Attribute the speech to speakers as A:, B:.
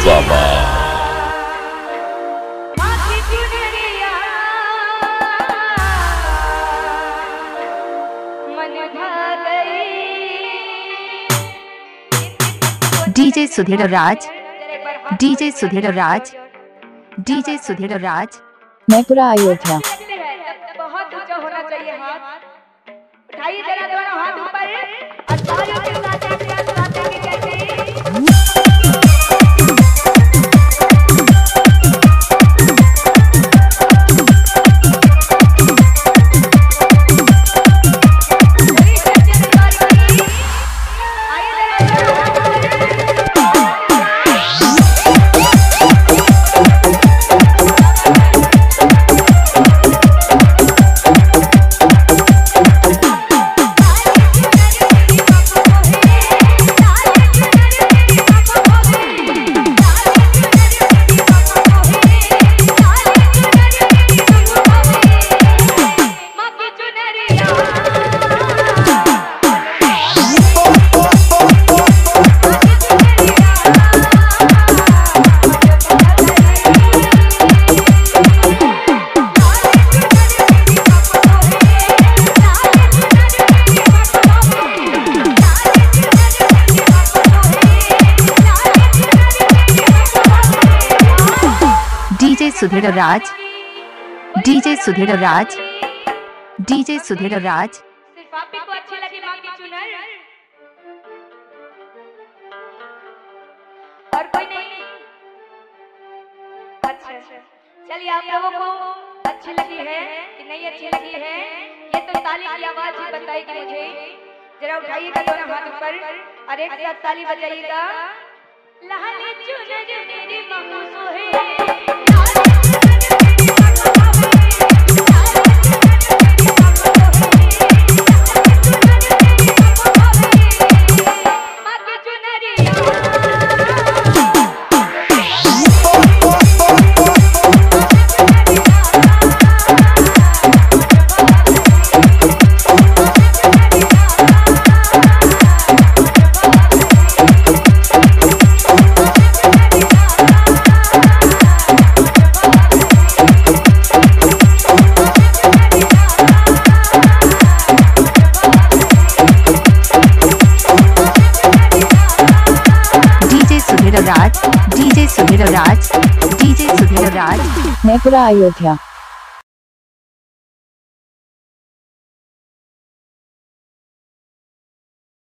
A: बाबा।
B: DJ Sudhir Raj, DJ Sudhir Raj, DJ Sudhir Raj.
C: Maipura Ayodhya.
D: बहुत ऊंचा होना चाहिए हाथ। उठाइए जरा दोनों हाथ ऊपर और तालियों के साथ एक साथ गाते हुए कहते हैं
B: DJ Sudhir Raj, DJ Sudhir Raj, DJ Sudhir Raj.
D: सिर्फ आप ही को अच्छी लगी माँ की चुनर और कोई नहीं। अच्छा चलिए आप लोगों को अच्छी लगी है कि नहीं अच्छी लगी है ये तो ताली की आवाज ही बताएगी मुझे। जरा उठाइएगा दोनों हाथ ऊपर और एक साथ ताली बजाइएगा। लाल चुनर मेरी माँ सोहे
B: राज, डीजे सुधीर राज, डीजे सुधीर राज।
C: मैपुरा अयोध्या।